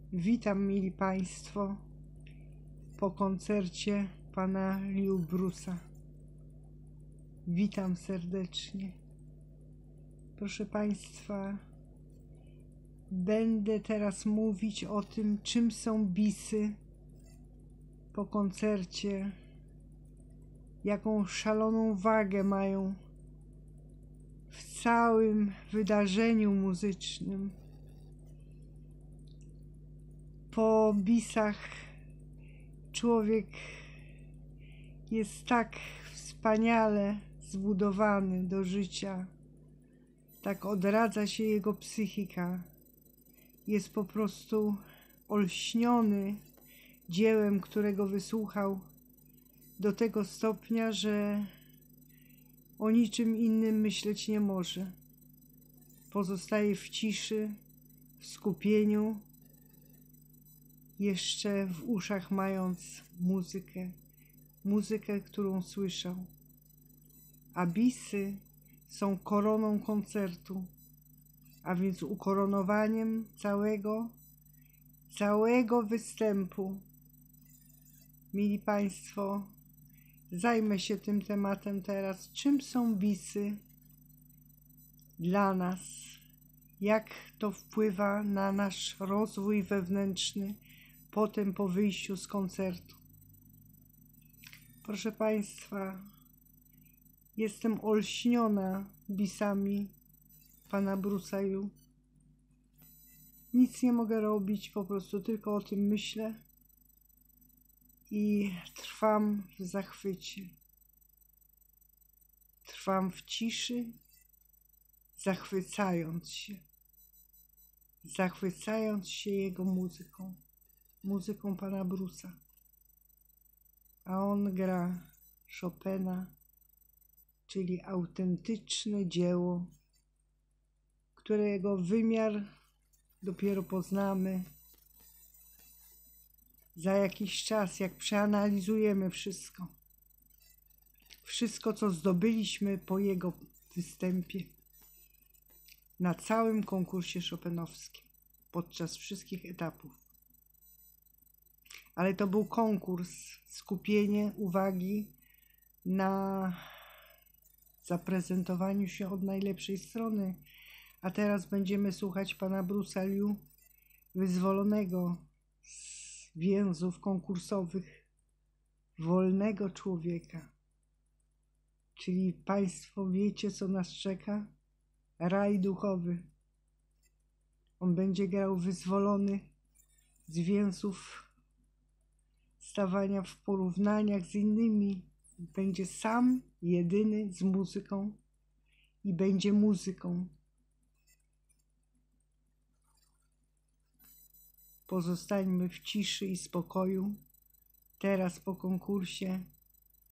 Witam, mili Państwo, po koncercie pana Liu Bruce'a. Witam serdecznie. Proszę Państwa, będę teraz mówić o tym, czym są bisy po koncercie, jaką szaloną wagę mają w całym wydarzeniu muzycznym. Po bisach człowiek jest tak wspaniale zbudowany do życia, tak odradza się jego psychika. Jest po prostu olśniony dziełem, którego wysłuchał, do tego stopnia, że o niczym innym myśleć nie może. Pozostaje w ciszy, w skupieniu, jeszcze w uszach mając muzykę, którą słyszał. A bisy są koroną koncertu, a więc ukoronowaniem całego występu. Mili Państwo, zajmę się tym tematem teraz. Czym są bisy dla nas? Jak to wpływa na nasz rozwój wewnętrzny potem po wyjściu z koncertu? Proszę Państwa, jestem olśniona bisami pana Bruce'a. Nic nie mogę robić, po prostu tylko o tym myślę i trwam w zachwycie. Trwam w ciszy, zachwycając się jego muzyką pana Bruce'a. A on gra Chopina, czyli autentyczne dzieło, którego wymiar dopiero poznamy za jakiś czas, jak przeanalizujemy wszystko, co zdobyliśmy po jego występie na całym konkursie chopinowskim, podczas wszystkich etapów. Ale to był konkurs, skupienie uwagi na zaprezentowaniu się od najlepszej strony. A teraz będziemy słuchać pana Bruce'a Liu, wyzwolonego z więzów konkursowych, wolnego człowieka. Czyli Państwo wiecie, co nas czeka? Raj duchowy. On będzie grał wyzwolony z więzów stawania w porównaniach z innymi. Będzie sam, jedyny z muzyką i będzie muzyką. Pozostańmy w ciszy i spokoju teraz po konkursie.